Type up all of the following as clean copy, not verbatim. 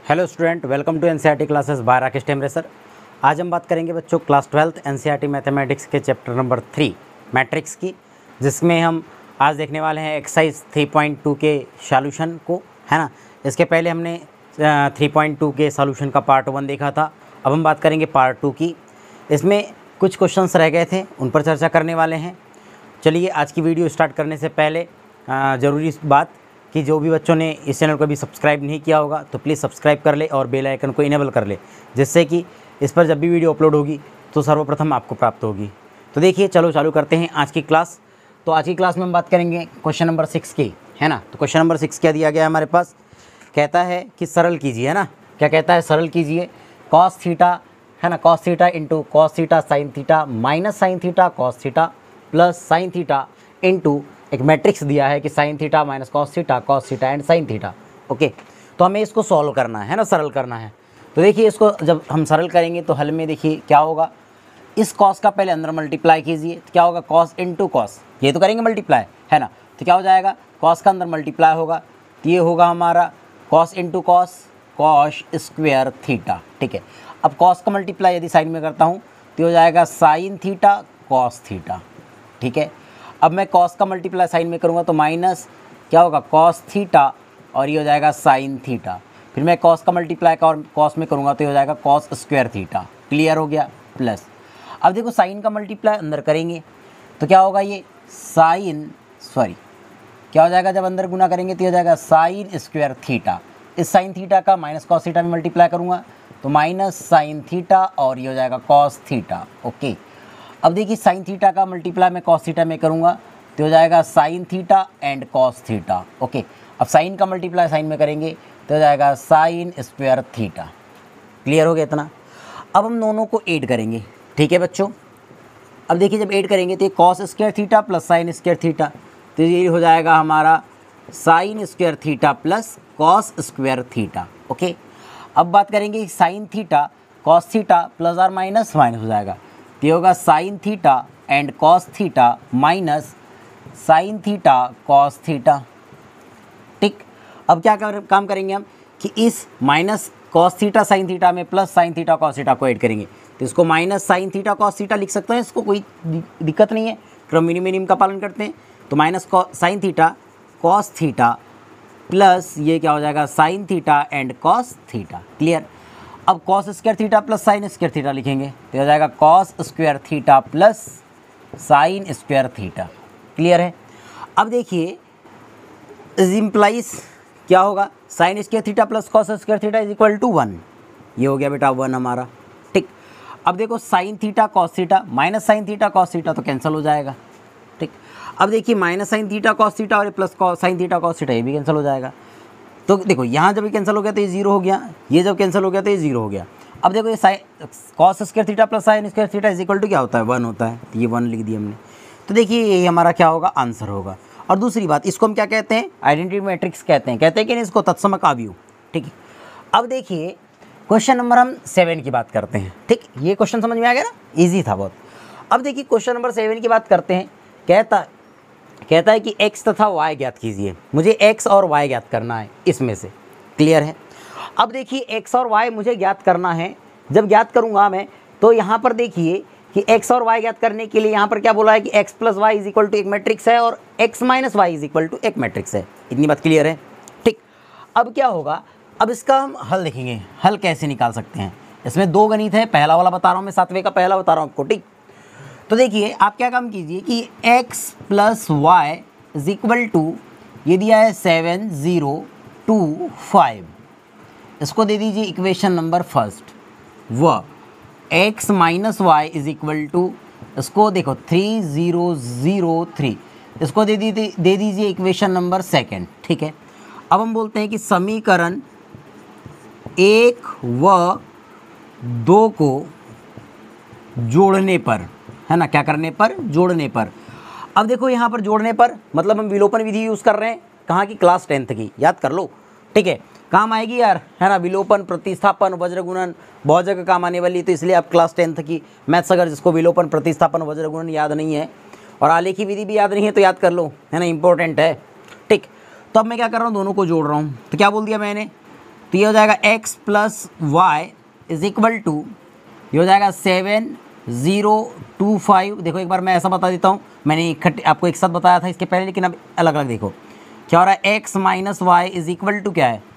Hello student, welcome to NCERT classes by Rakesh Temre sir. आज हम बात करेंगे बच्चों क्लास 12th एनसीईआरटी मैथमेटिक्स के चैप्टर नंबर 3 मैट्रिक्स की, जिसमें हम आज देखने वाले हैं एक्सरसाइज 3.2 के सॉल्यूशन को, है ना। इसके पहले हमने 3.2 के सॉल्यूशन का पार्ट 1 देखा था। अब हम बात करेंगे पार्ट 2 की। इसमें कुछ क्वेश्चंस रह गए थे, उन पर चर्चा करने वाले हैं। चलिए, आज की वीडियो स्टार्ट करने से पहले ज़रूरी बात कि जो भी बच्चों ने इस चैनल को अभी सब्सक्राइब नहीं किया होगा तो प्लीज़ सब्सक्राइब कर ले और बेल आइकन को इनेबल कर ले, जिससे कि इस पर जब भी वीडियो अपलोड होगी तो सर्वप्रथम आपको प्राप्त होगी। तो देखिए, चलो चालू करते हैं आज की क्लास। तो आज की क्लास में हम बात करेंगे क्वेश्चन नंबर 6 की, है ना। तो क्वेश्चन नंबर 6 क्या दिया गया है हमारे पास, कहता है कि सरल कीजिए, है ना। क्या कहता है, सरल कीजिए कॉस थीटा, है ना, cos theta into cos theta sine theta minus sine theta cos theta plus sine theta into एक मैट्रिक्स दिया है कि sine theta minus cos theta and sine theta. Okay, तो हमें इसको सॉल्व करना है ना, सरल करना है। तो देखिए, इसको जब हम सरल करेंगे तो हल में देखिए क्या होगा, इस कॉस का पहले अंदर मल्टीप्लाई कीजिए, तो क्या होगा, कॉस इंटू कॉस, ये तो करेंगे मल्टीप्लाई, है ना। तो क्या हो जाएगा, कॉस का अंदर मल्टीप्लाई होगा, तो ये होगा हमारा cos into cos, cos square theta. ठीक है, अब कॉस का मल्टीप्लाई यदि साइन में करता हूँ तो हो जाएगा साइन थीटा कॉस थीटा। ठीक है, अब मैं कॉस का मल्टीप्लाई साइन में करूँगा तो माइनस क्या होगा, कॉस थीटा, और ये हो जाएगा साइन थीटा। फिर मैं कॉस का मल्टीप्लाई का और कॉस में करूँगा तो ये हो जाएगा कॉस स्क्वायर थीटा। क्लियर हो गया, प्लस अब देखो साइन का मल्टीप्लाई अंदर करेंगे तो क्या होगा, ये क्या हो जाएगा, जब अंदर गुना करेंगे तो हो जाएगा साइन स्क्वायर थीटा। इस साइन थीटा का माइनस कॉस थीटा में मल्टीप्लाई करूँगा तो माइनस साइन थीटा, और ये हो जाएगा कॉस थीटा। ओके, अब देखिए साइन थीटा का मल्टीप्लाई मैं कॉस थीटा में करूँगा तो हो जाएगा sine theta and cos theta. Okay, अब साइन का मल्टीप्लाई साइन में करेंगे तो हो जाएगा साइन स्क्वायर थीटा। क्लियर हो गया इतना। अब हम दोनों को ऐड करेंगे, ठीक है बच्चों। अब देखिए, जब ऐड करेंगे तो ये cos square theta plus sine square theta, तो ये हो जाएगा हमारा sine square theta plus cos square theta. Okay, अब बात करेंगे sine theta cos theta plus और माइनस माइनस हो जाएगा, तो ये होगा sine theta and cos theta minus sine theta cos theta. ठीक, अब क्या काम करेंगे हम कि इस minus cos theta sine theta में plus sine theta cos theta को ऐड करेंगे, तो इसको minus sine theta cos theta लिख सकते हैं, इसको कोई दिक्कत नहीं है, क्रम मिनिमम का पालन करते हैं। तो minus sine theta cos theta plus ये क्या हो जाएगा, sine theta and cos theta. Clear. अब cos square theta plus sine square theta लिखेंगे तो हो जाएगा cos square theta plus sine square theta. Clear है। अब देखिए, इम्प्लाइज क्या होगा, sine square theta plus cos square theta is equal to 1। ये हो गया बेटा 1 हमारा। ठीक, अब देखो sine theta cos theta minus sine theta cos theta तो कैंसिल हो जाएगा। ठीक, अब देखिए minus sine theta cos theta और plus sine theta cos theta ये भी कैंसिल हो जाएगा। तो देखो, यहाँ जब ये कैंसिल हो गया तो ये 0 हो गया, ये जब कैंसिल हो गया तो ये 0 हो गया। अब देखो, ये cos square theta plus sine square theta is equal to क्या होता है, 1 होता है, तो ये 1 लिख दिया हमने। तो देखिए, ये हमारा क्या होगा, आंसर होगा। और दूसरी बात, इसको हम क्या कहते हैं, आइडेंटिटी मैट्रिक्स कहते हैं कि नहीं, इसको तत्समक आव्यूह। ठीक है, अब देखिए क्वेश्चन नंबर हम 7 की बात करते हैं। ठीक, ये क्वेश्चन समझ में आ गया ना, ईजी था बहुत। अब देखिए क्वेश्चन नंबर 7 की बात करते हैं। कहता है कि x तथा y ज्ञात कीजिए। मुझे x और y ज्ञात करना है इसमें से। क्लियर है। अब देखिए, x और y मुझे ज्ञात करना है। जब ज्ञात करूंगा मैं तो यहाँ पर देखिए कि x और y ज्ञात करने के लिए यहाँ पर क्या बोला है कि x plus y is equal to एक मैट्रिक्स है और x minus y is equal to एक मैट्रिक्स है। इतनी बात क्लियर है। ठीक, अब क्या होगा, अब इसका हम हल देखेंगे, हल कैसे निकाल सकते हैं। इसमें 2 गणित है, पहला वाला बता रहा हूँ मैं, 7वें का पहला बता रहा हूँ आपको। ठीक, तो देखिए आप क्या काम कीजिए कि x plus y is equal to, ये दिया है 7 0 2 5, इसको दे दीजिए इक्वेशन नंबर फर्स्ट। व x minus y is equal to, इसको देखो 3 0 0 3, इसको दे दीजिए इक्वेशन नंबर सेकंड। ठीक है, अब हम बोलते हैं कि समीकरण 1 व 2 को जोड़ने पर, है ना, क्या करने पर, जोड़ने पर। अब देखो यहाँ पर जोड़ने पर मतलब हम विलोपन विधि यूज़ कर रहे हैं, कहाँ की, क्लास 10th की, याद कर लो। ठीक है, काम आएगी यार, है ना, विलोपन प्रतिस्थापन वज्र गुणन बहुत जगह काम आने वाली, तो इसलिए आप क्लास 10th की मैथ्स, अगर जिसको विलोपन प्रतिस्थापन वज्र गुणन याद नहीं है और आलेखी विधि भी याद नहीं है तो याद कर लो, है ना, इंपॉर्टेंट है। ठीक, तो अब मैं क्या कर रहा हूँ, दोनों को जोड़ रहा हूँ। तो क्या बोल दिया मैंने, तो ये हो जाएगा x plus y is equal to, ये हो जाएगा 7025। देखो एक बार मैं ऐसा बता देता हूँ, मैंने इकट्ठे आपको एक साथ बताया था इसके पहले, लेकिन अब अलग अलग देखो क्या हो रहा है। x minus y is equal to क्या है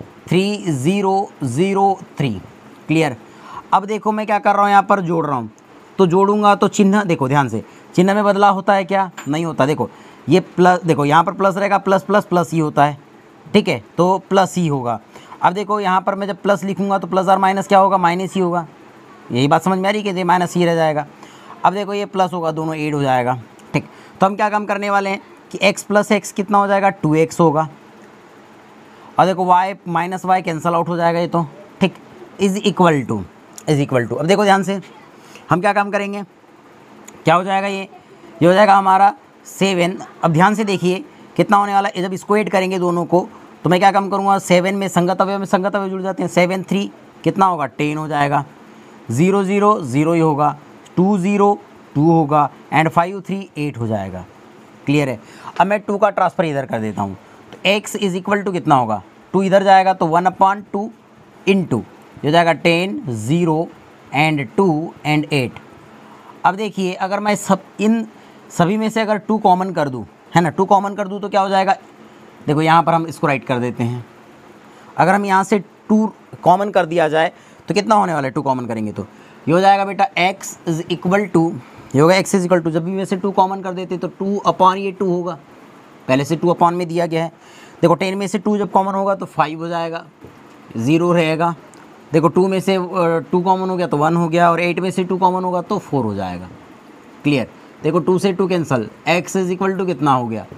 3003। क्लियर। अब देखो मैं क्या कर रहा हूँ, यहाँ पर जोड़ रहा हूँ, तो जोड़ूंगा तो चिन्ह देखो ध्यान से, चिन्ह में बदलाव होता है क्या, नहीं होता। देखो ये प्लस, देखो यहाँ पर प्लस रहेगा, प्लस प्लस प्लस ही होता है, ठीक है, तो प्लस ही होगा। अब देखो यहाँ पर मैं जब प्लस लिखूंगा तो प्लस और माइनस क्या होगा, माइनस ही होगा। यही बात समझ में आ रही है कि माइनस ही रह जाएगा। अब देखो ये प्लस होगा, दोनों ऐड हो जाएगा, ठीक। तो हम क्या काम करने वाले हैं कि x प्लस एक्स कितना हो जाएगा 2x होगा, और देखो y minus y cancel out हो जाएगा ये तो, ठीक। इज इक्वल टू अब देखो ध्यान से हम क्या काम करेंगे, क्या हो जाएगा ये हो जाएगा हमारा 7। अब ध्यान से देखिए कितना होने वाला है, जब इसको ऐड करेंगे दोनों को तो मैं क्या काम करूँगा, 7 में संगत अवयव जुड़ जाते हैं, 7 3 कितना होगा 10 हो जाएगा, 0 0 0 ही होगा, 2 0 2 होगा, एंड 5 3 8 हो जाएगा। क्लियर है। अब मैं 2 का ट्रांसफर इधर कर देता हूँ, तो x इज इक्वल टू कितना होगा, 2 इधर जाएगा तो 1/2 इंटू हो जाएगा 10 0 एंड 2 एंड 8। अब देखिए अगर मैं इन सभी में से अगर 2 कॉमन कर दूँ, है ना, 2 कॉमन कर दूँ तो क्या हो जाएगा, देखो यहाँ पर हम इसको राइट कर देते हैं। अगर हम यहाँ से 2 कॉमन कर दिया जाए तो कितना होने वाला है, 2 कॉमन करेंगे तो ये हो जाएगा बेटा x इज इक्वल टू, ये होगा x इज इक्वल टू, जब भी में से 2 कॉमन कर देते तो 2 ये 2 होगा, पहले से 2 अपॉन में दिया गया है। देखो 10 में से 2 जब कॉमन होगा तो 5 हो जाएगा, 0 रहेगा। देखो 2 में से 2 कॉमन हो गया तो 1 हो गया, और 8 में से 2 कॉमन होगा तो 4 हो जाएगा। क्लियर। देखो 2 से 2 cancel, x is equal to कितना हो गया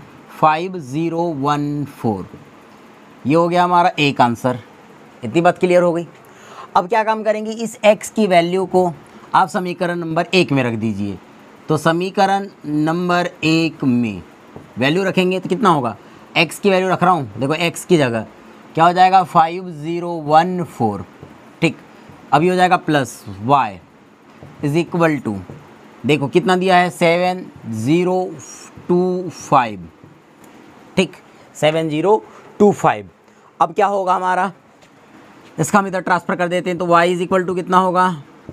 5014। ये हो गया हमारा एक आंसर। इतनी बात क्लियर हो गई। अब क्या काम करेंगे, इस x की वैल्यू को आप समीकरण नंबर 1 में रख दीजिए। तो समीकरण नंबर 1 में वैल्यू रखेंगे तो कितना होगा, x की वैल्यू रख रहा हूँ, देखो x की जगह क्या हो जाएगा 5014, ठीक। अभी हो जाएगा plus y is equal to, देखो कितना दिया है 7025, ठीक, 7025। अब क्या होगा हमारा, इसका हम इधर ट्रांसफ़र कर देते हैं, तो y इज इक्वल टू कितना होगा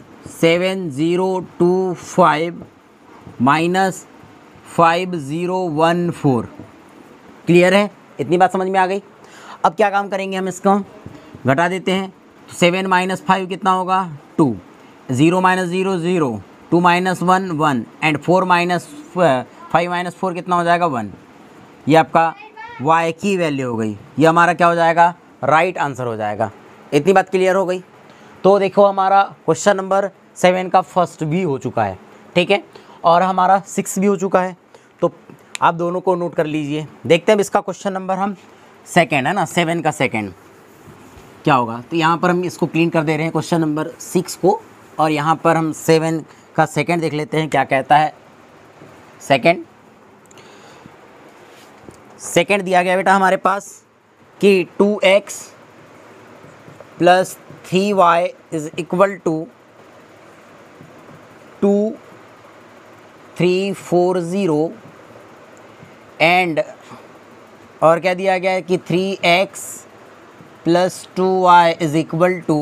7025 माइनस 5014। क्लियर है, इतनी बात समझ में आ गई। अब क्या काम करेंगे, हम इसको घटा देते हैं, तो 7 माइनस 5 कितना होगा 2, 0 minus 0 0, 2 minus 1 1, and 4 minus 5 minus 4 कितना हो जाएगा 1। ये आपका y की वैल्यू हो गई, ये हमारा क्या हो जाएगा, राइट आंसर हो जाएगा। इतनी बात क्लियर हो गई। तो देखो हमारा क्वेश्चन नंबर 7 का फर्स्ट भी हो चुका है, ठीक है, और हमारा 6 भी हो चुका है। तो आप दोनों को नोट कर लीजिए। देखते हैं इसका क्वेश्चन नंबर हम सेकंड, है ना, 7 का सेकंड क्या होगा। तो यहाँ पर हम इसको क्लीन कर दे रहे हैं क्वेश्चन नंबर 6 को, और यहाँ पर हम 7 का सेकंड देख लेते हैं क्या कहता है। सेकंड दिया गया बेटा हमारे पास कि 2x plus 3y is equal to 2340, and और क्या दिया गया है कि 3x plus 2y is equal to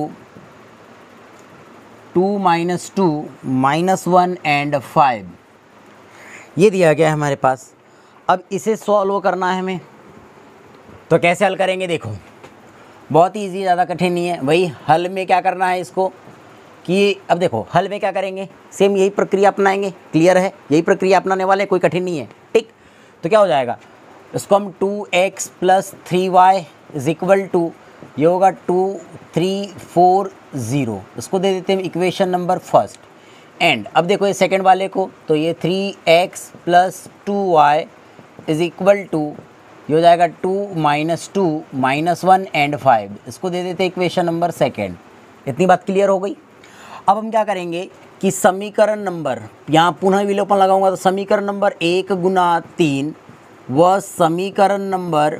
2 minus 2 minus 1 and 5। ये दिया गया है हमारे पास। अब इसे सॉल्व करना है हमें, तो कैसे हल करेंगे, देखो बहुत ही ईजी, ज़्यादा कठिन नहीं है। वही हल में क्या करना है इसको कि अब देखो हल में क्या करेंगे, सेम यही प्रक्रिया अपनाएंगे। क्लियर है, यही प्रक्रिया अपनाने वाले, कोई कठिन नहीं है, ठीक। तो क्या हो जाएगा, इसको हम 2x plus 3y is equal to, ये होगा 2340, इसको दे देते हैं इक्वेशन नंबर फर्स्ट। एंड अब देखो ये सेकंड वाले को, तो ये 3x plus 2y is equal to, ये हो जाएगा 2 माइनस 2 माइनस 1 एंड 5, इसको दे देते हैं इक्वेशन नंबर सेकेंड। इतनी बात क्लियर हो गई। अब हम क्या करेंगे कि समीकरण नंबर, यहाँ पुनः विलोपन लगाऊंगा, तो समीकरण नंबर 1 गुना 3 व समीकरण नंबर,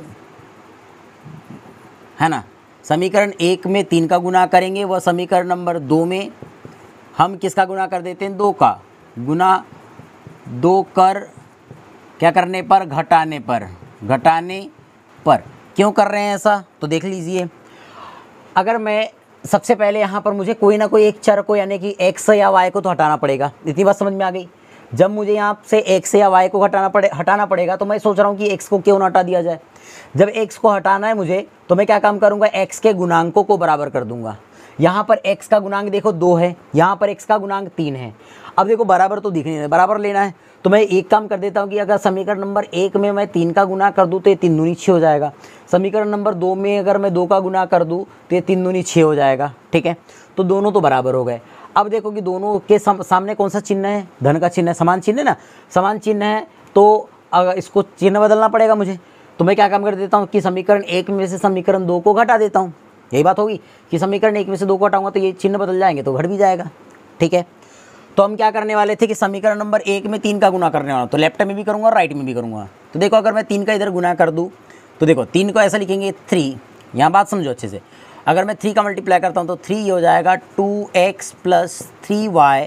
है ना, समीकरण 1 में 3 का गुना करेंगे, व समीकरण नंबर 2 में हम किसका गुना कर देते हैं, 2 का गुना, 2 कर क्या करने पर, घटाने पर। क्यों कर रहे हैं ऐसा, तो देख लीजिए। अगर मैं सबसे पहले यहाँ पर मुझे कोई ना कोई एक चर को यानी कि x या y को तो हटाना पड़ेगा। इतनी बात समझ में आ गई। जब मुझे यहाँ से x या y को हटाना पड़ेगा तो मैं सोच रहा हूँ कि x को क्यों ना हटा दिया जाए। जब x को हटाना है मुझे तो मैं क्या काम करूँगा, x के गुणांकों को बराबर कर दूंगा। यहाँ पर x का गुणांक देखो 2 है, यहाँ पर x का गुणांक 3 है। अब देखो बराबर तो दिख नहीं है, बराबर लेना है तो मैं एक काम कर देता हूँ कि अगर समीकरण नंबर 1 में मैं 3 का गुना कर दूँ तो ये 3 दूनी 6 हो जाएगा। समीकरण नंबर 2 में अगर मैं 2 का गुना कर दूँ तो ये 3 दूनी 6 हो जाएगा। ठीक है, तो दोनों तो बराबर हो गए। अब देखो कि दोनों के सामने कौन सा चिन्ह है, धन का चिन्ह है, समान चिन्ह है ना, समान चिन्ह है तो अगर इसको चिन्ह बदलना पड़ेगा मुझे। तो मैं क्या काम कर देता हूँ कि समीकरण 1 में से समीकरण 2 को घटा देता हूँ। यही बात होगी कि समीकरण 1 में से 2 को हटाऊंगा तो ये चिन्ह बदल जाएंगे तो घट भी जाएगा। ठीक है, तो हम क्या करने वाले थे कि समीकरण नंबर 1 में 3 का गुना करने वाला, तो लेफ्ट में भी करूँगा और राइट में भी करूँगा। तो देखो अगर मैं 3 का इधर गुना कर दूँ तो देखो 3 को ऐसा लिखेंगे 3, यहाँ बात समझो अच्छे से। अगर मैं 3 का मल्टीप्लाई करता हूँ तो 3 ये हो जाएगा 2x + 3y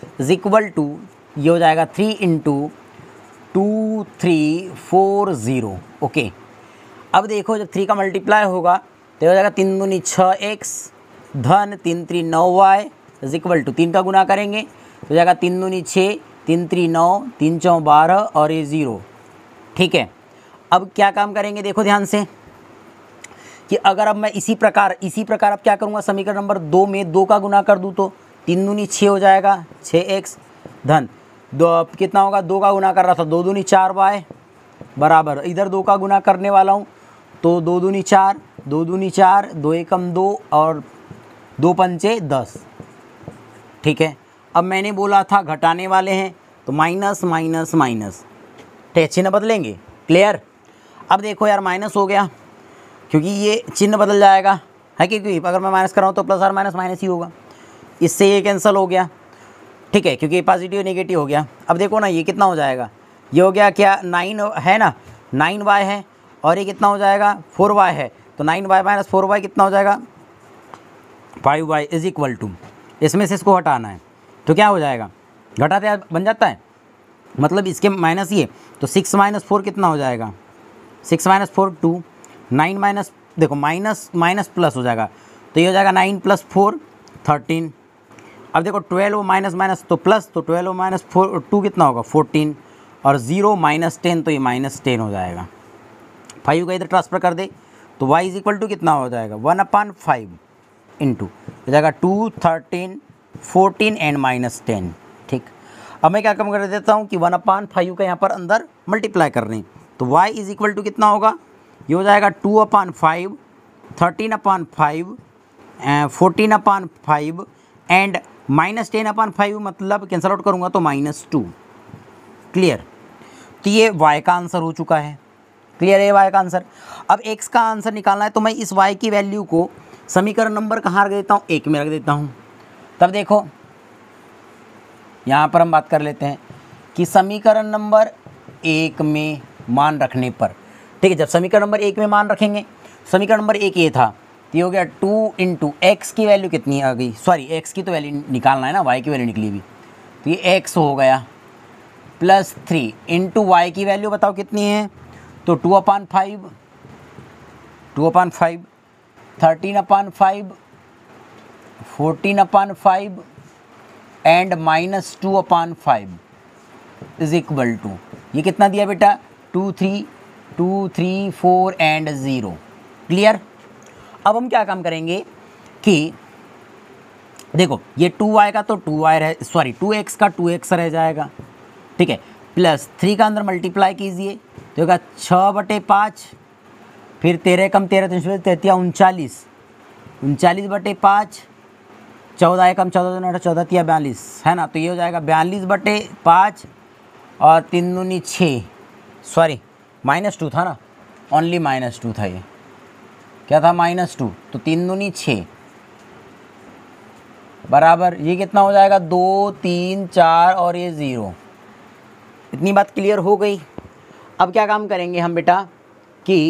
= ये हो जाएगा 3 × 2 3 4 0। ओके, अब देखो जब 3 का मल्टीप्लाई होगा तो हो जाएगा 3 दूनी 6x धन 3 3 9y = 3 का गुना करेंगे तो हो जाएगा 3 दूनी 6 3 3 9 3 4 12 और ये 0। ठीक है, अब क्या काम करेंगे देखो ध्यान से कि अगर अब मैं इसी प्रकार अब क्या करूँगा, समीकरण नंबर 2 में 2 का गुना कर दूँ तो 3 दूनी 6 हो जाएगा 6x धन 2 कितना होगा, 2 का गुना कर रहा था 2 दूनी 4y बराबर इधर 2 का गुना करने वाला हूँ तो 2 दूनी 4 2 दूनी 4 2 एकम 2 और 2 पंचे 10। ठीक है, अब मैंने बोला था घटाने वाले हैं तो माइनस माइनस माइनस, चिन्ह बदलेंगे। क्लियर, अब देखो यार माइनस हो गया क्योंकि ये चिन्ह बदल जाएगा है, क्योंकि अगर मैं माइनस कर रहा हूँ तो प्लस और माइनस माइनस ही होगा, इससे ये कैंसिल हो गया। ठीक है, क्योंकि पॉजिटिव नेगेटिव हो गया। अब देखो ना ये कितना हो जाएगा, ये हो गया क्या 9 है ना, 9y है और ये कितना हो जाएगा 4y है, तो 9y - 4y कितना हो जाएगा 5y = इसमें से इसको हटाना है तो क्या हो जाएगा, घटाते बन जाता है, मतलब इसके माइनस ये तो 6 - 4 कितना हो जाएगा 6 - 4 2 9 माइनस देखो माइनस माइनस प्लस हो जाएगा तो ये हो जाएगा 9 + 4 13। अब देखो 12 माइनस माइनस तो प्लस, तो 12 - 4 2 कितना होगा 14 और 0 - 10 तो ये -10 हो जाएगा। 5 का इधर ट्रांसफर कर दे तो y = कितना हो जाएगा 1/5 इंटू हो जाएगा 2 13 14 एंड -10। ठीक, अब मैं क्या कम कर देता हूँ कि 1/5 का यहाँ पर अंदर मल्टीप्लाई कर रहे हैं तो y = कितना होगा, ये हो जाएगा 2/5 13/5 14/5 एंड -10/5, मतलब कैंसल आउट करूँगा तो -2। क्लियर, तो ये y का आंसर हो चुका है। क्लियर है y का आंसर। अब x का आंसर निकालना है तो मैं इस y की वैल्यू को समीकरण नंबर कहाँ रख देता हूँ, 1 में रख देता हूँ। तब देखो यहाँ पर हम बात कर लेते हैं कि समीकरण नंबर 1 में मान रखने पर, ठीक है, जब समीकरण नंबर 1 में मान रखेंगे, समीकरण नंबर 1 ये था तो ये हो गया 2 × x की वैल्यू कितनी आ गई, सॉरी x की तो वैल्यू निकालना है ना, y की वैल्यू निकली भी तो ये x हो गया +3 × y की वैल्यू बताओ कितनी है, तो 2/5 13/5 14/5 एंड -2/5 = ये कितना दिया बेटा 2 3 4 एंड 0। क्लियर, अब हम क्या काम करेंगे कि देखो ये 2y का तो 2y रह सॉरी 2x का 2x रह जाएगा। ठीक है, +3 का अंदर मल्टीप्लाई कीजिए तो होगा 6/5 फिर 13 कम 13 3 39 39/5 14 कम 14 14 42 है ना, तो ये हो जाएगा 42/5 और 3 दूनी 6 सॉरी -2 था ना, ओनली -2 था, ये क्या था -2 तो 3 दूनी 6 बराबर ये कितना हो जाएगा 2 3 4 और ये 0। इतनी बात क्लियर हो गई। अब क्या काम करेंगे हम बेटा कि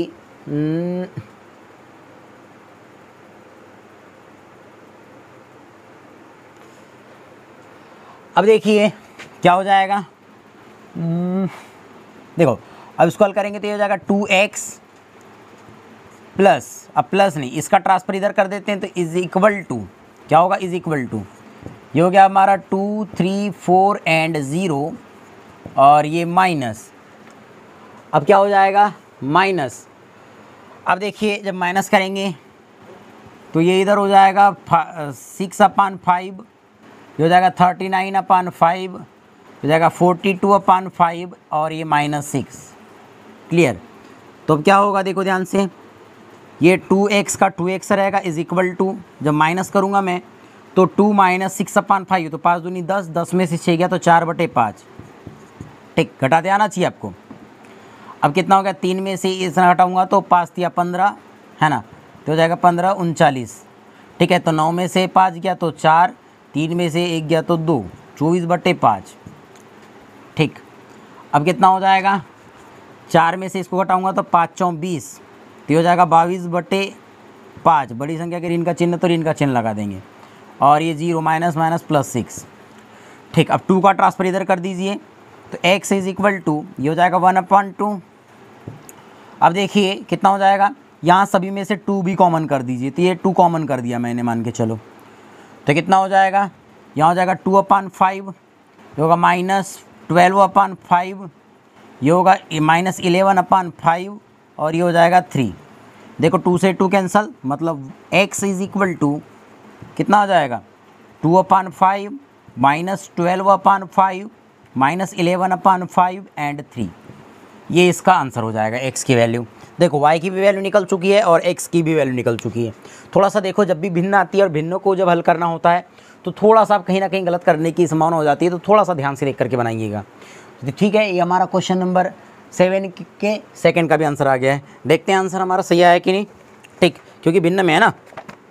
अब देखिए क्या हो जाएगा, देखो अब इसको हल करेंगे तो ये हो जाएगा 2x प्लस, अब प्लस नहीं, इसका ट्रांसफर इधर कर देते हैं तो इज इक्वल टू क्या होगा, इज इक्वल टू ये हो गया हमारा 2 3 4 एंड 0 और ये माइनस, अब क्या हो जाएगा माइनस। अब देखिए जब माइनस करेंगे तो ये इधर हो जाएगा 6/5, ये हो जाएगा 39/5, हो जाएगा 42/5 और ये -6। क्लियर। तो अब क्या होगा देखो ध्यान से, ये 2x का 2x रहेगा इज इक्वल टू, जब माइनस करूँगा मैं तो 2 - 6/5, तो 5 दूनी 10, 10 में से 6 गया तो 4/5। ठीक, घटाते आना चाहिए आपको। अब कितना हो गया, 3 में से इतना घटाऊँगा तो 5 या 15 है ना, तो हो जाएगा 15 39। ठीक है, तो 9 में से 5 गया तो 4, 3 में से 1 गया तो 2, 24/5। ठीक, अब कितना हो जाएगा, 4 में से इसको घटाऊँगा तो 5 × 20, तो हो जाएगा 22/5। बड़ी संख्या के ऋण का चिन्ह तो ऋण का चिन्ह लगा देंगे और ये 0 माइनस प्लस 6। ठीक, अब 2 का ट्रांसफर इधर कर दीजिए तो x इज इक्वल टू ये हो जाएगा 1/2। अब देखिए कितना हो जाएगा, यहाँ सभी में से 2 भी कॉमन कर दीजिए, तो ये 2 कॉमन कर दिया मैंने मान के चलो, तो कितना हो जाएगा, यहाँ हो जाएगा 2/5, ये होगा -12/5, ये होगा -11/5 और ये हो जाएगा 3। देखो 2 से 2 कैंसल, मतलब x इज इक्वल टू कितना हो जाएगा 2/5 -12/5 -11/5 एंड 3। ये इसका आंसर हो जाएगा x की वैल्यू। देखो y की भी वैल्यू निकल चुकी है और x की भी वैल्यू निकल चुकी है। थोड़ा सा देखो, जब भी भिन्न आती है और भिन्नों को जब हल करना होता है तो थोड़ा सा आप कहीं ना कहीं गलत करने की संभावना हो जाती है, तो थोड़ा सा ध्यान से देख करके बनाइएगा। ठीक है, ये हमारा क्वेश्चन नंबर 7 के सेकंड का भी आंसर आ गया है। देखते हैं आंसर हमारा सही आया कि नहीं। ठीक, क्योंकि भिन्न में है ना।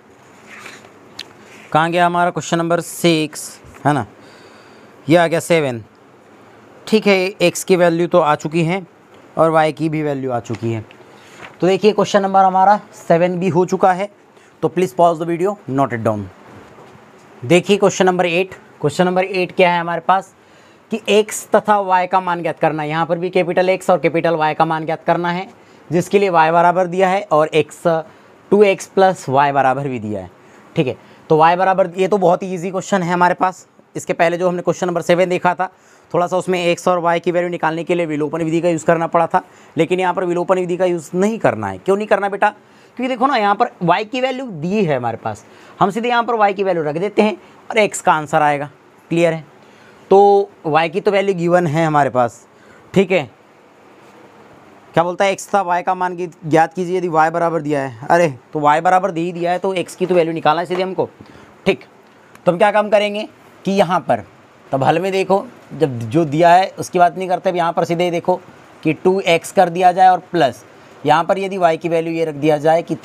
कहाँ गया हमारा क्वेश्चन नंबर 6 है ना, ये आ गया 7। ठीक है, x की वैल्यू तो आ चुकी है और y की भी वैल्यू आ चुकी है। तो देखिए क्वेश्चन नंबर हमारा 7 भी हो चुका है, तो please pause the video, note it down. देखिए क्वेश्चन नंबर 8। क्वेश्चन नंबर 8 क्या है हमारे पास कि x तथा y का मान ज्ञात करना है। यहाँ पर भी कैपिटल X और कैपिटल Y का मान ज्ञात करना है, जिसके लिए y बराबर दिया है और 2x प्लस y बराबर भी दिया है। ठीक है, तो y बराबर, ये तो बहुत ही ईजी क्वेश्चन है हमारे पास। इसके पहले जो हमने क्वेश्चन नंबर 7 देखा था, थोड़ा सा उसमें x और y की वैल्यू निकालने के लिए विलोपन विधि का यूज़ करना पड़ा था, लेकिन यहाँ पर विलोपन विधि का यूज़ नहीं करना है। क्यों नहीं करना बेटा, क्योंकि देखो ना यहाँ पर y की वैल्यू दी है हमारे पास, हम सीधे यहाँ पर y की वैल्यू रख देते हैं और x का आंसर आएगा। क्लियर है, तो y की तो वैल्यू गिवन है हमारे पास। ठीक है, क्या बोलता है, x था y का मान ज्ञात कीजिए यदि y बराबर दिया है। अरे तो y बराबर दे ही दिया है तो x की तो वैल्यू निकालना है सीधे हमको। ठीक, तो हम क्या काम करेंगे कि यहाँ पर तब हल में देखो, जब जो दिया है उसकी बात नहीं करते, अब यहाँ पर सीधे देखो कि 2x कर दिया जाए और प्लस यहाँ पर यदि y की वैल्यू ये रख दिया जाए कि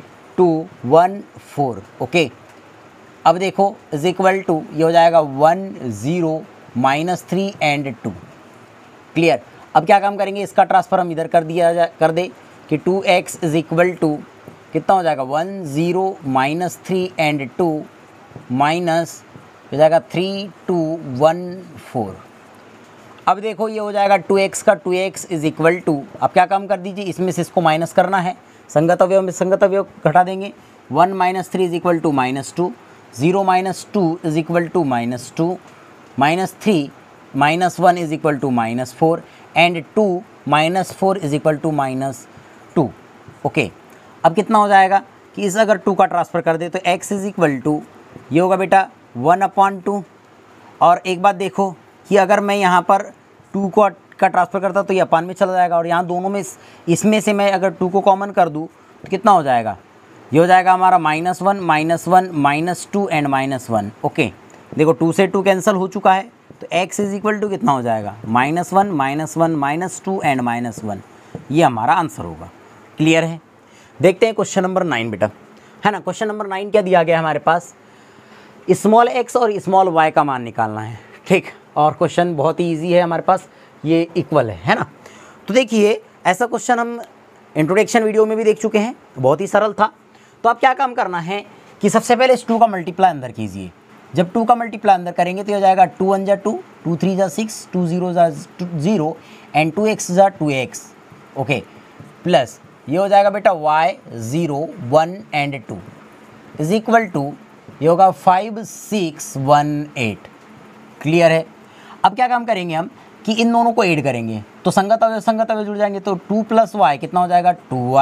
3214। ओके, अब देखो इज इक्वल टू ये हो जाएगा 10 -3 एंड 2। क्लियर। अब क्या काम करेंगे, इसका ट्रांसफर हम इधर कर दे कि 2x इज इक्वल टू कितना हो जाएगा 10 -3 एंड 2 माइनस हो जाएगा 3214। अब देखो ये हो जाएगा 2x का 2x इज इक्वल टू, अब क्या काम कर दीजिए, इसमें से इसको माइनस करना है, संगत अवयव में संगत अवयव घटा देंगे। 1 - 3 is equal to -2, 0 - 2 is equal to -2, -3 - 1 is equal to -4 and 2 - 4 is equal to -2। Okay, अब कितना हो जाएगा कि इस अगर 2 का ट्रांसफ़र कर दे तो x इज इक्वल टू ये होगा बेटा 1/2। और एक बात देखो कि अगर मैं यहाँ पर 2 का ट्रांसफ़र करता तो ये अपान में चला जाएगा, और यहाँ दोनों में इसमें से मैं अगर 2 को कॉमन कर दूँ तो कितना हो जाएगा, ये हो जाएगा हमारा -1 -2 एंड -1। ओके, देखो 2 से 2 कैंसिल हो चुका है, तो x इज इक्वल टू कितना हो जाएगा -1 -2 एंड -1। ये हमारा आंसर होगा। क्लियर है। देखते हैं क्वेश्चन नंबर 9 बेटा, है ना। क्वेश्चन नंबर 9 क्या दिया गया हमारे पास, स्मॉल x और स्मॉल y का मान निकालना है। ठीक, और क्वेश्चन बहुत ही ईजी है हमारे पास, ये इक्वल है ना। तो देखिए ऐसा क्वेश्चन हम इंट्रोडक्शन वीडियो में भी देख चुके हैं, बहुत ही सरल था। तो आप क्या काम करना है कि सबसे पहले इस 2 का मल्टीप्लाई अंदर कीजिए। जब 2 का मल्टीप्लाई अंदर करेंगे तो हो जाएगा 2 1 = 2, 2 3 = 6, 2 0 = 0 and 2x = 2x। Okay, plus ये हो जाएगा बेटा y 0 1 and 2 is equal to ये होगा 5 6 1 8। क्लियर है। अब क्या काम करेंगे हम कि इन दोनों को ऐड करेंगे तो संगत अवयव जुड़ जाएंगे, तो 2 प्लस वाई कितना हो जाएगा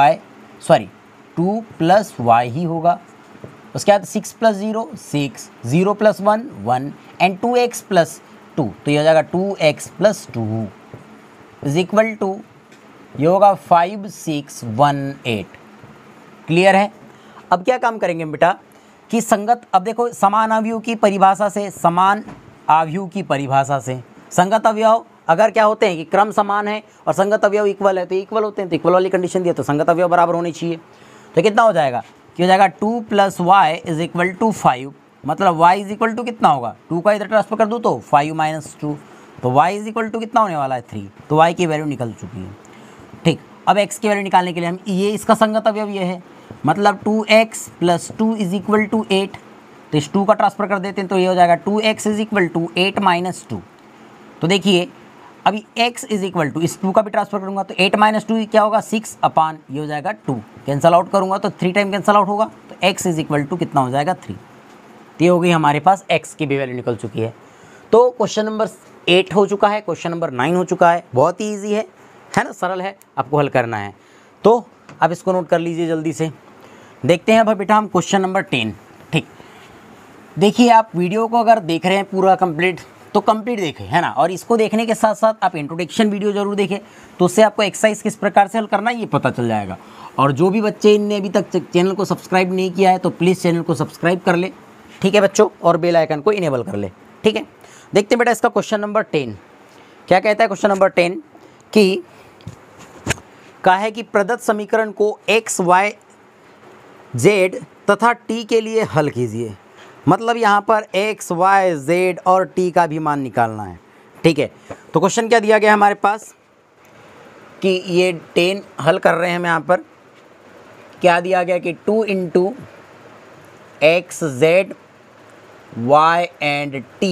2 प्लस वाई ही होगा। उसके बाद 6 plus 0 6, 0 plus 1 1 and 2x plus 2, तो ये हो जाएगा 2x plus 2 is equal to ये होगा 5 6 1 8। क्लियर है। अब क्या काम करेंगे बेटा कि संगत, अब देखो समान अवयव की परिभाषा से, समान अवयव की परिभाषा से संगत अवयव अगर क्या होते हैं कि क्रम समान है और संगत अवयव इक्वल है तो इक्वल होते हैं, तो इक्वल वाली कंडीशन दी है तो संगत अवयव बराबर होनी चाहिए। तो कितना हो जाएगा कि हो जाएगा 2 plus y is equal to 5, मतलब y इज इक्वल टू कितना होगा 2 का इधर ट्रांसफर कर दूँ तो 5 माइनस 2, तो y इज इक्वल टू कितना होने वाला है 3, तो y की वैल्यू निकल चुकी है। ठीक, अब x की वैल्यू निकालने के लिए हम ये इसका संगत अवयव ये है, मतलब 2x plus 2 is equal to 8, तो इस 2 का ट्रांसफर कर देते हैं तो ये हो जाएगा 2x is equal to 8 minus 2। तो देखिए अभी x इज इक्वल टू इस 2 का भी ट्रांसफर करूंगा तो 8 माइनस 2 क्या होगा 6 अपान ये हो जाएगा 2, कैंसल आउट करूंगा तो 3 टाइम कैंसल आउट होगा, तो x इज इक्वल टू कितना हो जाएगा 3। तो ये हो गई हमारे पास x की भी वैल्यू निकल चुकी है। तो क्वेश्चन नंबर 8 हो चुका है, क्वेश्चन नंबर 9 हो चुका है। बहुत ही ईजी है ना, सरल है, आपको हल करना है। तो आप इसको नोट कर लीजिए जल्दी से। देखते हैं अब बेटा हम क्वेश्चन नंबर 10। ठीक, देखिए आप वीडियो को अगर देख रहे हैं पूरा कंप्लीट तो कंप्लीट देखें, है ना, और इसको देखने के साथ साथ आप इंट्रोडक्शन वीडियो जरूर देखें, तो उससे आपको एक्सरसाइज किस प्रकार से हल करना है ये पता चल जाएगा। और जो भी बच्चे ने अभी तक चैनल को सब्सक्राइब नहीं किया है तो प्लीज़ चैनल को सब्सक्राइब कर ले, ठीक है बच्चों, और बेल आइकन को इनेबल कर ले, ठीक है। देखते हैं बेटा इसका क्वेश्चन नंबर 10 क्या कहता है। क्वेश्चन नंबर 10 कि कहा है कि प्रदत्त समीकरण को x y z तथा t के लिए हल कीजिए, मतलब यहाँ पर x y z और t का भी मान निकालना है, ठीक है। तो क्वेश्चन क्या दिया गया हमारे पास कि ये 10 हल कर रहे हैं हम यहाँ पर, क्या दिया गया कि 2 into x z y and t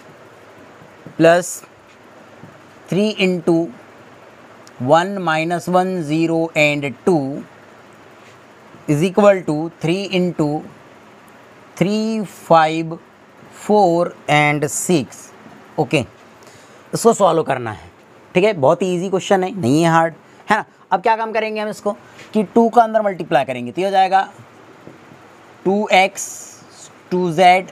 plus 3 into 1 minus 1 0 and 2 is equal to 3 into 3 5 4 and 6। Okay, इसको सॉल्व करना है, ठीक है। बहुत ही इजी क्वेश्चन है, नहीं है हार्ड, है ना। अब क्या काम करेंगे हम इसको कि 2 का अंदर मल्टीप्लाई करेंगे तो ये हो जाएगा 2x 2z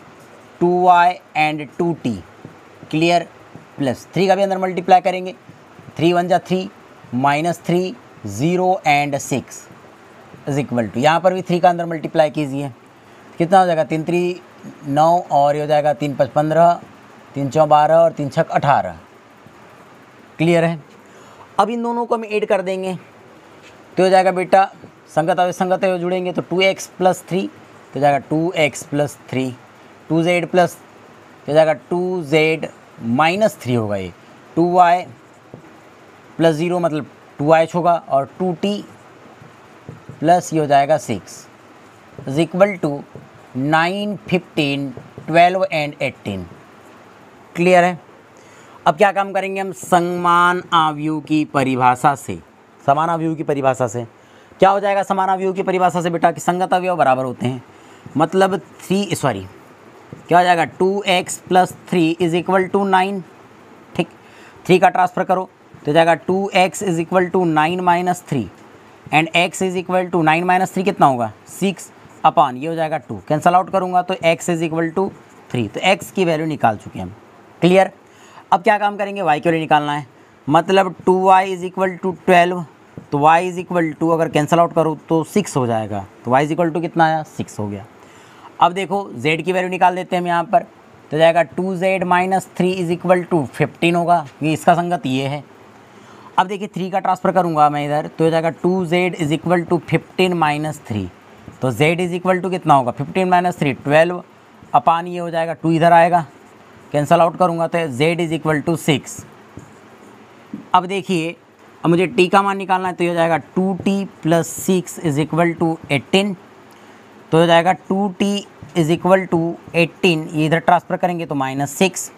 2y and 2t। Clear. Plus 3 का भी अंदर मल्टीप्लाई करेंगे, 3 1 जा 3 minus 3 0 and 6 is equal to, यहाँ पर भी 3 का अंदर मल्टीप्लाई कीजिए, कितना हो जाएगा 3 3 9 और ये हो जाएगा 3 5 15 3 4 12 और 3 6 18। क्लियर है। अब इन दोनों को हम ऐड कर देंगे तो हो जाएगा बेटा संगत अवयव जुड़ेंगे तो 2x प्लस 3 तो जाएगा 2x प्लस 3, 2z प्लस तो जाएगा 2z माइनस 3 होगा, ये 2y प्लस 0 मतलब 2h होगा, और 2t प्लस ये हो जाएगा 6 is equal to 9 15 12 and 18। Clear है। अब क्या काम करेंगे हम समान अवयव की परिभाषा से, समान अवयव की परिभाषा से क्या हो जाएगा समान अवयव की परिभाषा से बेटा कि संगत अवयव बराबर होते हैं, मतलब क्या हो जाएगा 2x plus 3 is equal to 9। ठीक, 3 का ट्रांसफ़र करो तो जाएगा 2x is equal to 9 minus 3 and x is equal to 9 minus 3 कितना होगा 6 अपान ये हो जाएगा 2, कैंसल आउट करूँगा तो x इज इक्वल टू 3, तो x की वैल्यू निकाल चुके हैं हम। क्लियर। अब क्या काम करेंगे y की वैल्यू निकालना है, मतलब 2y इज इक्वल टू 12, तो y इज इक्वल टू अगर कैंसल आउट करो तो 6 हो जाएगा, तो y इज इक्वल टू कितना आया 6 हो गया। अब देखो z की वैल्यू निकाल देते हैं हम यहाँ पर, तो जाएगा 2z minus 3 is equal to 15 होगा, ये इसका संगत ये है। अब देखिए 3 का ट्रांसफ़र करूँगा मैं इधर तो हो जाएगा 2z is equal to 15 minus 3, तो z इज इक्वल टू कितना होगा 15 माइनस 3 12 अपान ये हो जाएगा 2 इधर आएगा, कैंसल आउट करूँगा तो z इज इक्वल टू 6। अब देखिए अब मुझे t का मान निकालना है तो ये हो जाएगा 2t plus 6 is equal to 18, तो हो जाएगा 2t इज इक्वल टू 18, ये इधर ट्रांसफ़र करेंगे तो माइनस 6,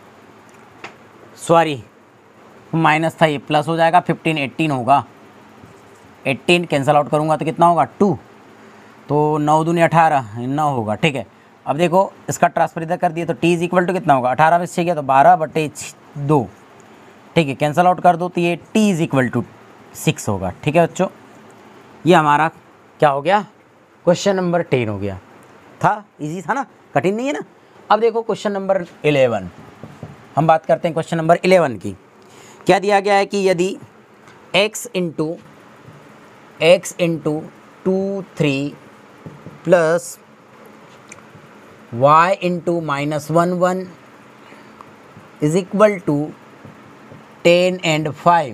सॉरी माइनस था ये प्लस हो जाएगा 15 18 होगा, 18 कैंसिल आउट करूँगा तो कितना होगा 2, तो 9 दूनी 18 9 होगा। ठीक है, अब देखो इसका ट्रांसफर इधर कर दिया तो t इज इक्वल टू कितना होगा 18 में से गया तो 12/2। ठीक है, कैंसिल आउट कर दो तो ये t इज इक्वल टू 6 होगा। ठीक है बच्चों, ये हमारा क्या हो गया, क्वेश्चन नंबर 10 हो गया। था इजी था ना, कठिन नहीं है ना। अब देखो क्वेश्चन नंबर 11, हम बात करते हैं क्वेश्चन नंबर 11 की। क्या दिया गया है कि यदि x into 2 3 plus y into -1 1 is equal to 10 and 5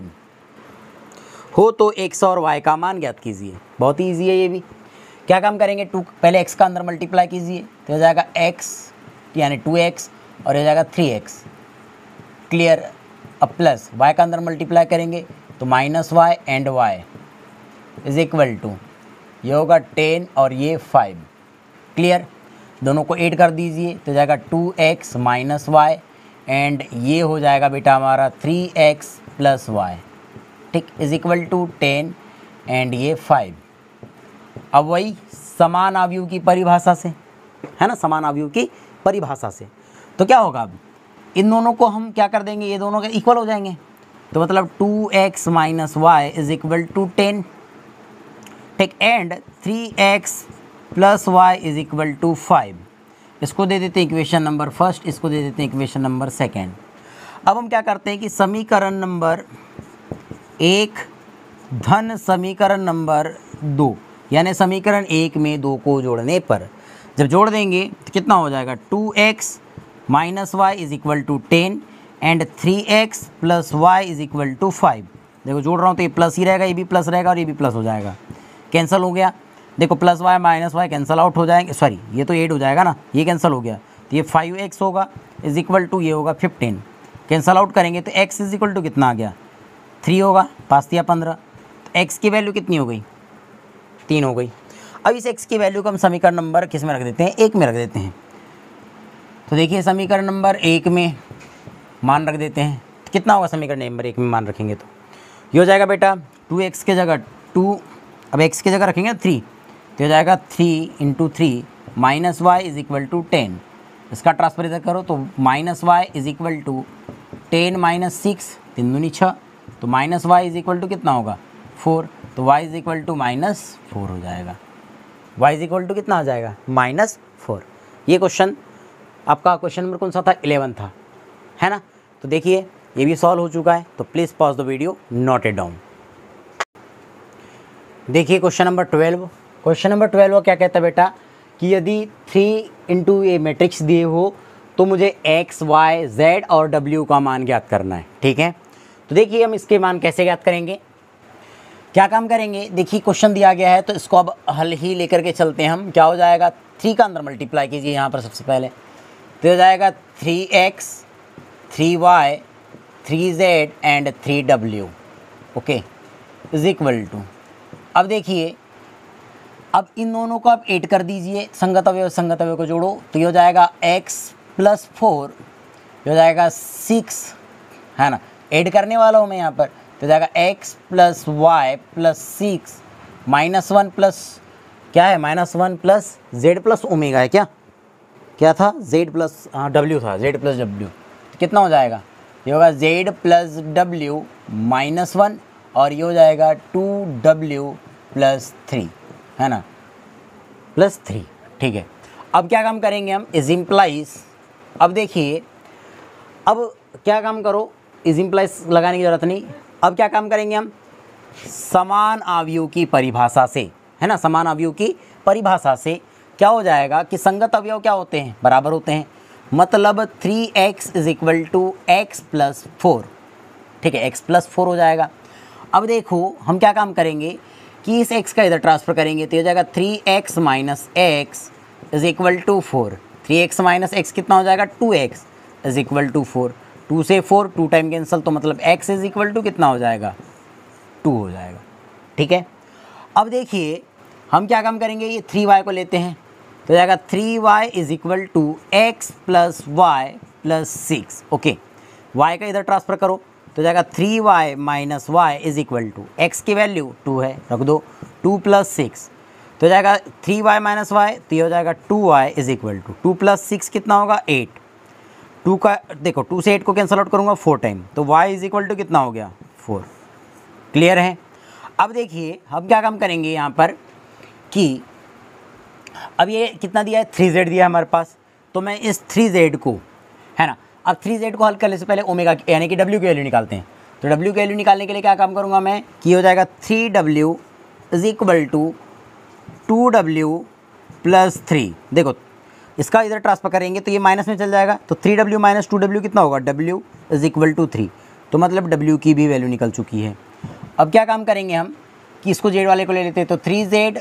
हो तो x और y का मान ज्ञात कीजिए। बहुत ही ईजी है ये भी। क्या काम करेंगे, 2 पहले x का अंदर मल्टीप्लाई कीजिए तो हो जाएगा x यानी 2x और हो जाएगा 3x। क्लियर। अब प्लस y का अंदर मल्टीप्लाई करेंगे तो -y and y is equal to ये होगा 10 और ये 5। क्लियर। दोनों को ऐड कर दीजिए तो हो जाएगा 2x माइनस y एंड ये हो जाएगा बेटा हमारा 3x प्लस y। ठीक, इज इक्वल टू 10 एंड ये 5। अब वही समान अवयव की परिभाषा से, है ना, समान अवयव की परिभाषा से तो क्या होगा, अब इन दोनों को हम क्या कर देंगे, ये दोनों के इक्वल हो जाएंगे। तो मतलब 2x minus y is equal to 10। ठीक, and 3x plus y is equal to 5। इसको दे देते हैं इक्वेशन नंबर फर्स्ट, इसको दे देते हैं इक्वेशन नंबर सेकेंड। अब हम क्या करते हैं कि समीकरण नंबर 1 धन समीकरण नंबर 2 यानी समीकरण 1 में 2 को जोड़ने पर जब जोड़ देंगे तो कितना हो जाएगा, 2x minus y is equal to 10 and 3x plus y is equal to 5। देखो जोड़ रहा हूँ तो ये प्लस ही रहेगा, ये भी प्लस रहेगा और ये भी प्लस हो जाएगा, कैंसिल हो गया। देखो plus y minus y cancel out हो जाएंगे, सॉरी ये तो 8 हो जाएगा ना, ये कैंसिल हो गया तो ये 5x होगा इज इक्वल टू ये होगा 15। कैंसिल आउट करेंगे तो x इज इक्वल टू कितना आ गया 3 होगा, पास दिया 15। तो x की वैल्यू कितनी हो गई 3 हो गई। अब इस x की वैल्यू को हम समीकरण नंबर किस में रख देते हैं, 1 में रख देते हैं। तो देखिए समीकरण नंबर 1 में मान रख देते हैं तो कितना होगा, समीकरण नंबर 1 में मान रखेंगे तो ये हो जाएगा बेटा 2x के जगह 2, अब x की जगह रखेंगे 3 तो हो जाएगा 3 into 3 minus y is equal to 10। इसका ट्रांसफर इधर करो तो minus y is equal to 10 minus 6 3 दूनी 6 तो minus y is equal to कितना होगा 4। तो y इज इक्वल टू -4 हो जाएगा। y इज इक्वल टू कितना आ जाएगा -4। ये क्वेश्चन आपका क्वेश्चन नंबर कौन सा था, 11 था, है ना। तो देखिए ये भी सॉल्व हो चुका है, तो please pause the video, note it down. देखिए क्वेश्चन नंबर 12। क्वेश्चन नंबर 12 क्या कहता है बेटा कि यदि 3 इंटू ए मैट्रिक्स दिए हो तो मुझे x, y, z और w का मान ज्ञात करना है। ठीक है, तो देखिए हम इसके मान कैसे ज्ञात करेंगे, क्या काम करेंगे। देखिए क्वेश्चन दिया गया है तो इसको अब हल ही लेकर के चलते हैं हम। क्या हो जाएगा, 3 का अंदर मल्टीप्लाई कीजिए यहाँ पर सबसे पहले तो हो जाएगा 3x 3y 3z and 3w। Okay, is equal to, अब देखिए अब इन दोनों को आप ऐड कर दीजिए, संगत अवयव को जोड़ो तो ये हो जाएगा x प्लस 4, ये हो जाएगा 6, है ना, ऐड करने वाला हूँ मैं यहाँ पर तो हो जाएगा x plus y plus 6 -1 plus क्या है -1 प्लस z प्लस ओमेगा है, क्या था z प्लस w था, z प्लस w तो कितना हो जाएगा, ये होगा z प्लस w -1 और ये हो जाएगा 2w प्लस 3, है ना, प्लस 3। ठीक है, अब क्या काम करेंगे हम, इज इम्प्लाइज। अब देखिए अब क्या काम करो, इज इम्प्लाइज लगाने की ज़रूरत नहीं। अब क्या काम करेंगे हम, समान अवयव की परिभाषा से, है ना, समान अवयव की परिभाषा से क्या हो जाएगा कि संगत अवयव क्या होते हैं, बराबर होते हैं। मतलब 3x is equal to x plus 4। ठीक है, x प्लस 4 हो जाएगा। अब देखो हम क्या काम करेंगे कि इस x का इधर ट्रांसफ़र करेंगे तो हो जाएगा 3x minus x is equal to 4। 3x minus x कितना हो जाएगा 2x इज इक्वल टू 4। 2 से 4 2 टाइम कैंसिल तो मतलब x इज इक्वल टू कितना हो जाएगा 2 हो जाएगा। ठीक है, अब देखिए हम क्या काम करेंगे, ये 3y को लेते हैं तो हो जाएगा 3y is equal to x plus y plus 6। Okay, y का इधर ट्रांसफ़र करो तो जाएगा 3y minus y is equal to x की वैल्यू 2 है, रख दो 2 + 6 तो जाएगा 3y माइनस वाई, तो ये हो जाएगा 2y इज इक्वल टू 2 + 6 कितना होगा 8। 2 का देखो 2 से 8 को कैंसल आउट करूँगा 4 टाइम, तो y इज इक्वल टू कितना हो गया 4। क्लियर है। अब देखिए हम क्या काम करेंगे यहाँ पर कि अब ये कितना दिया है 3z दिया है हमारे पास, तो मैं इस 3z को है ना, अब 3z को हल करने से पहले ओमेगा यानी कि w की वैल्यू निकालते हैं। तो w की वैल्यू निकालने के लिए क्या काम करूँगा मैं कि हो जाएगा 3w is equal to 2w + 3। देखो इसका इधर ट्रांसफर करेंगे तो ये माइनस में चल जाएगा, तो 3w - 2w कितना होगा w इज इक्वल टू 3, तो मतलब w की भी वैल्यू निकल चुकी है। अब क्या काम करेंगे हम कि इसको z वाले को ले लेते हैं, तो 3z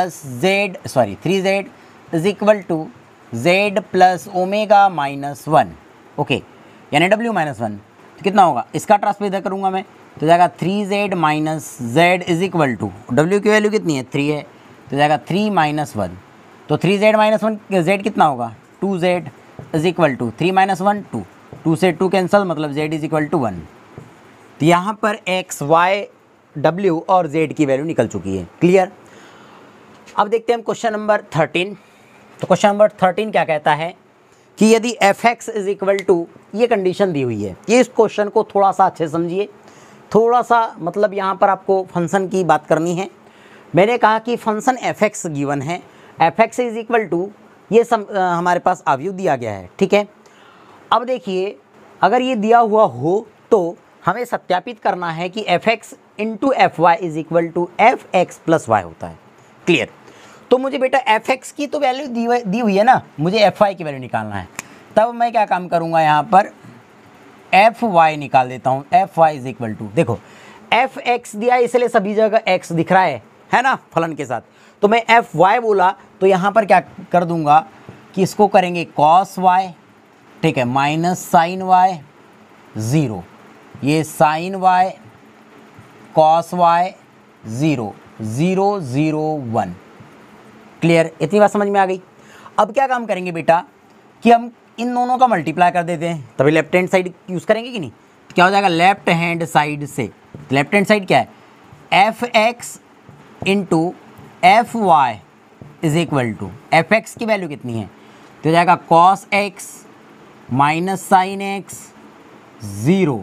is equal to z plus omega minus 1, okay यानी w माइनस 1, तो कितना होगा इसका ट्रांसफर इधर करूँगा मैं, तो जाएगा 3z minus z is equal to w की वैल्यू कितनी है 3 है, तो जाएगा 3 - 1, तो 3z माइनस 1 z कितना होगा 2z इज इक्वल टू 3 - 1 2, 2 से 2 कैंसल मतलब z इज इक्वल टू 1। तो यहाँ पर x y w और z की वैल्यू निकल चुकी है। क्लियर। अब देखते हैं हम क्वेश्चन नंबर 13। तो क्वेश्चन नंबर 13 क्या कहता है कि यदि f(x) इज इक्वल टू, ये कंडीशन दी हुई है। ये इस क्वेश्चन को थोड़ा सा अच्छे समझिए, थोड़ा सा मतलब यहाँ पर आपको फंक्शन की बात करनी है। मैंने कहा कि फंक्शन f(x) गिवन है, f(x) इज इक्वल टू ये हमारे पास अवयव दिया गया है, ठीक है। अब देखिए अगर ये दिया हुआ हो तो हमें सत्यापित करना है कि f(x) × fy is equal to f(x + y) होता है। क्लियर। तो मुझे बेटा f(x) की तो वैल्यू दी हुई है ना, मुझे fy की वैल्यू निकालना है। तब मैं क्या काम करूँगा यहाँ पर fy निकाल देता हूँ। fy इज इक्वल टू, देखो f(x) दिया है इसलिए सभी जगह x दिख रहा है ना फलन के साथ, तो मैं fy बोला तो यहाँ पर क्या कर दूँगा कि इसको करेंगे cos y, ठीक है, माइनस साइन y 0, ये sine y cos y 0 0 0 1। Clear, इतनी बात समझ में आ गई। अब क्या काम करेंगे बेटा कि हम इन दोनों का मल्टीप्लाई कर देते हैं, तभी लेफ्ट हैंड साइड यूज़ करेंगे कि नहीं। तो क्या हो जाएगा लेफ्ट हैंड साइड से, लेफ्ट हैंड साइड क्या है f(x) × fy is equal to f(x) की वैल्यू कितनी है, तो हो जाएगा cos x minus sine x 0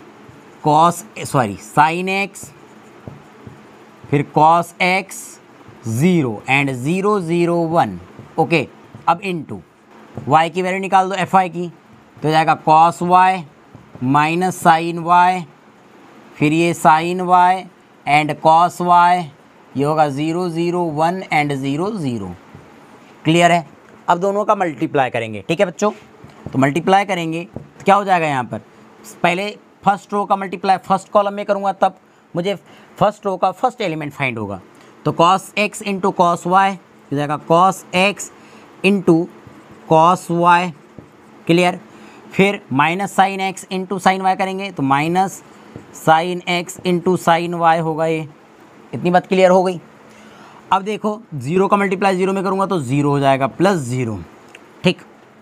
sine x फिर cos x 0 एंड 0 0 1, ओके। अब इनटू y की वैल्यू निकाल दो fy की, तो हो जाएगा cos y minus sine y फिर ये sine y and cos y, ये होगा 0 0 1 एंड 0 0। क्लियर है। अब दोनों का मल्टीप्लाई करेंगे, ठीक है बच्चों। तो मल्टीप्लाई करेंगे तो क्या हो जाएगा यहाँ पर, पहले फर्स्ट रो का मल्टीप्लाई फर्स्ट कॉलम में करूँगा तब मुझे फर्स्ट रो का फर्स्ट एलिमेंट फाइंड होगा। तो cos x × cos y हो जाएगा cos x × cos y। Clear. फिर minus sine x × sine y करेंगे तो minus sine x × sine y होगा ये। इतनी बात क्लियर हो गई। अब देखो 0 का मल्टीप्लाई 0 में करूँगा तो 0 हो जाएगा +0, ठीक।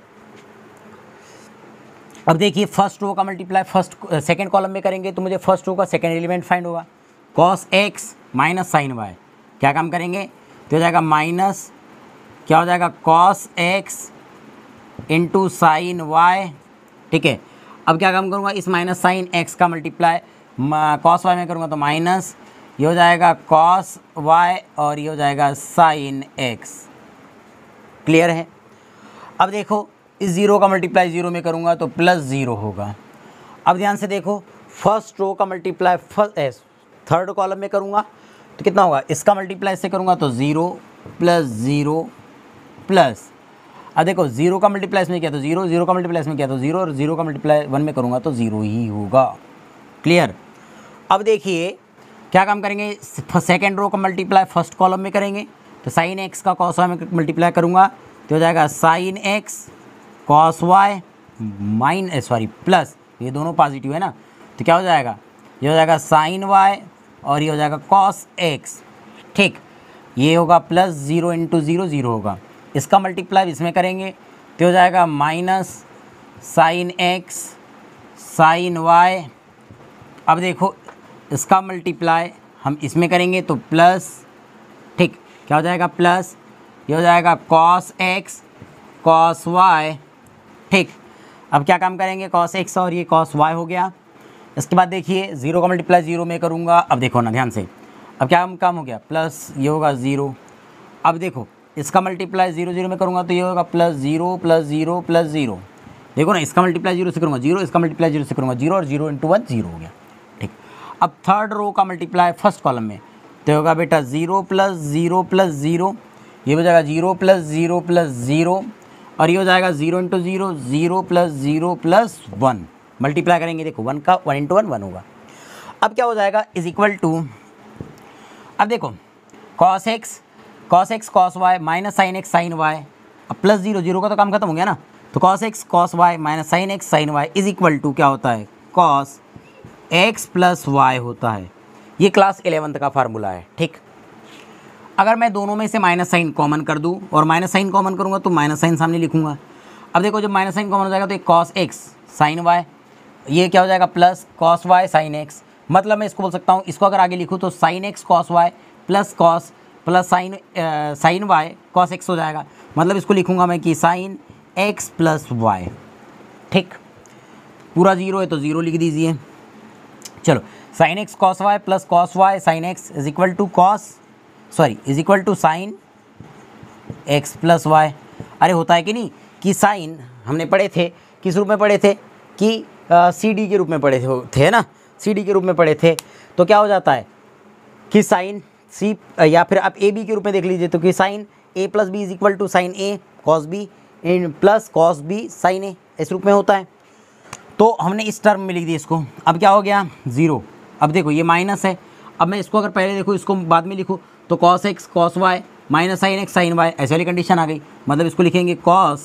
अब देखिए फर्स्ट रो का मल्टीप्लाई सेकंड कॉलम में करेंगे तो मुझे फर्स्ट रो का सेकंड एलिमेंट फाइंड होगा। cos x minus sine y, क्या काम करेंगे तो हो जाएगा माइनस, क्या हो जाएगा cos x × साइन y, ठीक है। अब क्या काम करूँगा इस माइनस साइन x का मल्टीप्लाई cos y में करूँगा तो माइनस, ये हो जाएगा cos y और ये हो जाएगा साइन x। क्लियर है। अब देखो इस 0 का मल्टीप्लाई 0 में करूँगा तो +0 होगा। अब ध्यान से देखो फर्स्ट रो का मल्टीप्लाई थर्ड कॉलम में करूँगा तो कितना होगा, इसका मल्टीप्लाई से करूँगा तो 0 +0 प्लस, अब देखो 0 का मल्टीप्लाई इसमें किया तो 0, 0 का मल्टीप्लाई इसमें किया तो 0 और 0 का मल्टीप्लाई 1 में करूँगा तो 0 ही होगा। क्लियर। अब देखिए क्या काम करेंगे, सेकेंड रो का मल्टीप्लाई फर्स्ट कॉलम में करेंगे तो साइन x का cos y में मल्टीप्लाई करूँगा तो हो जाएगा sine x cos y plus, ये दोनों पॉजिटिव है ना, तो क्या हो जाएगा, ये हो जाएगा साइन y और ये हो जाएगा cos x, ठीक। ये होगा +0 × 0 0 होगा। इसका मल्टीप्लाई इसमें करेंगे तो हो जाएगा minus sine x sine y अब देखो इसका मल्टीप्लाई हम इसमें करेंगे तो प्लस, ठीक, क्या हो जाएगा प्लस, ये हो जाएगा कॉस एक्स कॉस वाई, ठीक। अब क्या काम करेंगे, कॉस एक्स और ये कॉस वाई हो गया। इसके बाद देखिए 0 का मल्टीप्लाई 0 में करूँगा, अब देखो ना ध्यान से, अब क्या काम हो गया, प्लस ये होगा 0। अब देखो इसका मल्टीप्लाई 0 0 में करूँगा तो ये होगा प्लस 0 प्लस 0 प्लस 0। देखो ना इसका मल्टीप्लाई 0 से करूँगा 0, इसका मल्टीप्लाई 0 से करूँगा 0 और 0 × 1 0 हो गया, ठीक। अब थर्ड रो का मल्टीप्लाई फर्स्ट कॉलम में तो होगा बेटा 0 प्लस 0 प्लस 0, ये हो जाएगा 0 प्लस 0 प्लस 0 और ये हो जाएगा 0 × 0 0 प्लस 0 प्लस 1। मल्टीप्लाई करेंगे देखो 1 का 1 × 1 1 होगा। अब क्या हो जाएगा इज इक्वल टू, अब देखो cos x cos Y minus sine x sine y, अब प्लस 0 0 का तो काम खत्म हो गया ना, तो cos x cos Y minus sine x sine y is equal to क्या होता है, कॉस एक्स प्लस वाई होता है। ये क्लास 11th का फार्मूला है, ठीक। अगर मैं दोनों में से माइनस साइन कॉमन कर दूं और माइनस साइन कॉमन करूंगा तो माइनस साइन सामने लिखूंगा। अब देखो जब माइनस साइन कॉमन हो जाएगा तो एक कॉस एक्स साइन वाई, ये क्या हो जाएगा plus cos y sine x, मतलब मैं इसको बोल सकता हूँ, इसको अगर आगे लिखूँ तो sine x cos y plus cos plus sine y cos x हो जाएगा, मतलब इसको लिखूँगा मैं कि साइन एक्स प्लस वाई, ठीक। पूरा 0 है तो 0 लिख दीजिए। चलो sine x cos y plus cos y sine x is equal to sine x plus y. अरे होता है कि नहीं कि साइन हमने पढ़े थे, किस रूप में पढ़े थे कि सी डी के रूप में पढ़े थे ना, सी डी के रूप में पढ़े थे, तो क्या हो जाता है कि साइन सी या फिर आप ए बी के रूप में देख लीजिए, तो कि sine A plus B is equal to sine A cos B इन plus cos B sine A, इस रूप में होता है। तो हमने इस टर्म में लिख दिया इसको। अब क्या हो गया 0। अब देखो ये माइनस है, अब मैं इसको अगर पहले देखूँ इसको बाद में लिखूँ तो cos x cos Y minus sine x sine Y, ऐसे वाली कंडीशन आ गई, मतलब इसको लिखेंगे कॉस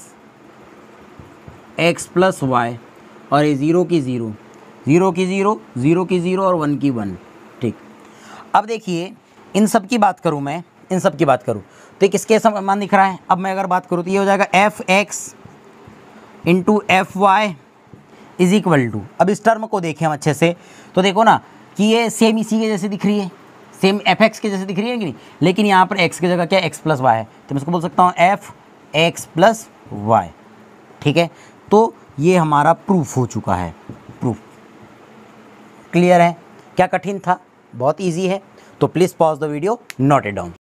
एक्स प्लस वाई और ये 0 की 0 0 की 0 0 की 0 और 1 की 1, ठीक। अब देखिए इन सब की बात करूँ मैं, इन सब की बात करूँ तो ये किसके समान दिख रहा है। अब मैं अगर बात करूँ तो ये हो जाएगा F X into F Y is equal to, अब इस टर्म को देखें हम अच्छे से तो देखो ना कि ये सेम इसी के जैसे दिख रही है, सेम एफ एक्स के जैसे दिख रही है कि नहीं, लेकिन यहाँ पर एक्स की जगह क्या एक्स प्लस वाई है, तो मैं इसको बोल सकता हूँ एफ एक्स प्लस वाई, ठीक है। तो ये हमारा प्रूफ हो चुका है, प्रूफ क्लियर है। क्या कठिन था, बहुत ईजी है। तो please pause the video, note it down.